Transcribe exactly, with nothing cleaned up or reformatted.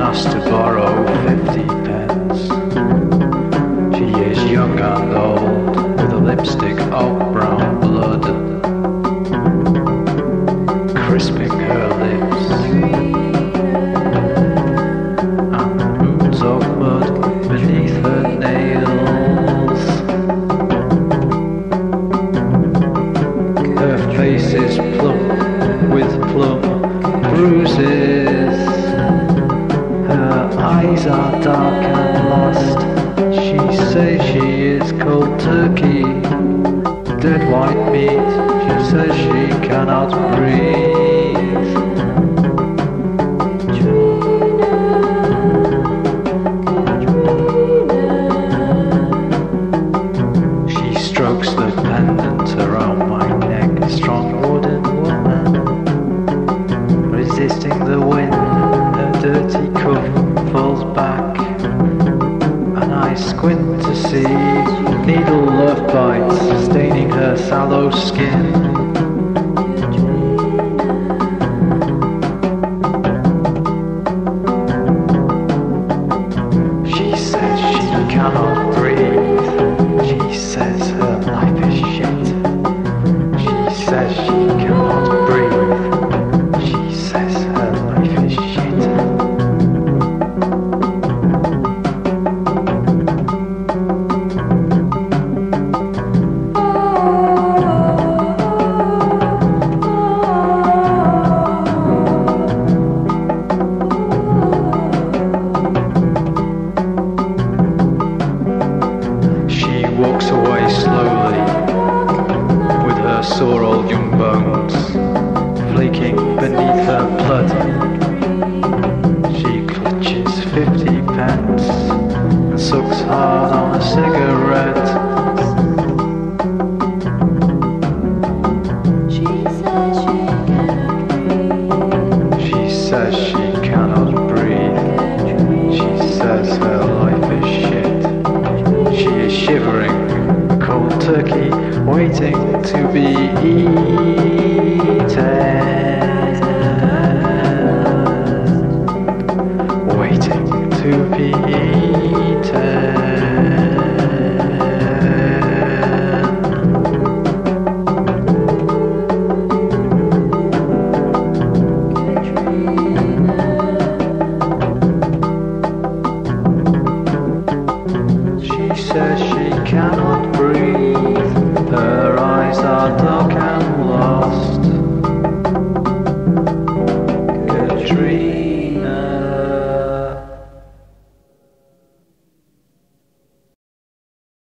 asked to borrow fifty pence. She is young and old, with a lipstick of brown blood, crisping her lips, and moons of mud beneath her nails. Her face is plump with plum bruises. Her eyes are dark and lost. She says she is cold turkey, dead white meat. She says she cannot breathe. She strokes the pendant around my neck, strong wooden woman, resisting the wind. Her dirty cuff falls back, and I squint to see needle love bites staining her sallow skin.